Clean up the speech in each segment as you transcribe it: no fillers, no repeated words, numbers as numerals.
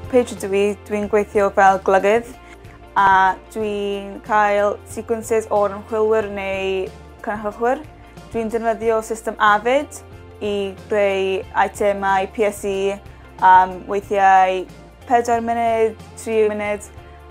Paige ydw i, dwi'n gweithio fel golygydd a dwi'n cael sequences o'r ymchwilwyr neu cynhyrchwyr. Dwi'n defnyddio system afid i greu eitemau PSE, weithiau 4 munud, 3 munud,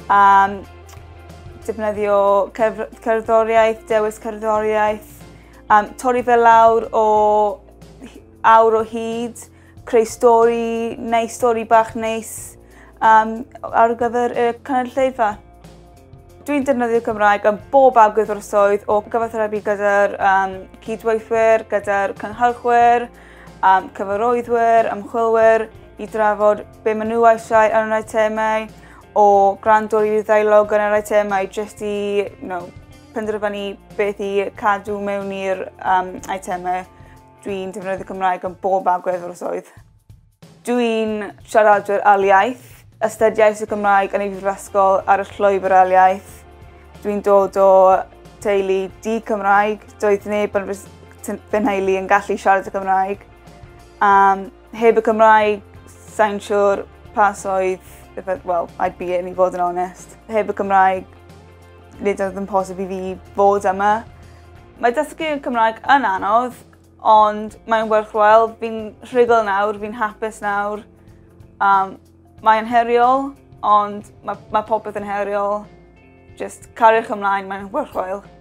defnyddio cerddoriaeth, dewis cerddoriaeth, torri fe lawr o awr o hyd, creu stori neis, stori bach neis ar gyfer y cynulleidfa. Dwi'n defnyddio Cymraeg yn bob agwedd o gyfathrebu gyda'r cydweithwyr, gyda'r cynhyrchwyr, cyfarwyddwyr, ymchwilwyr, i drafod be maen nhw eisiau yn yr eitemau, o gwrando i'r ddeialog yn yr eitemau, jyst i penderfynu beth i cadw mewn i'r eitemau. Dwi'n defnyddio Cymraeg yn bob agwedd o'r swydd. Dwi'n siaradwyr aliaeth, astudiaeth y Gymraeg yn ei brifysgol ar y llwybr aliaeth. Dwi'n dod o teulu di-Cymraeg, doedd neb yn fy nheulu yn gallu siarad y Gymraeg. Heb y Cymraeg, sa'n siŵr pa swydd, I'd be in i fod yn onest. Heb y Cymraeg, nid oedd yn posib i fi fod yma. Mae dysgu y Cymraeg yn anodd, ond mae'n werthwhile. Fi'n rhugl nawr, fi'n hapus nawr. Mae'n heriol, ond mae popeth yn heriol. Just cariwch ymlaen, mae'n werthwhile.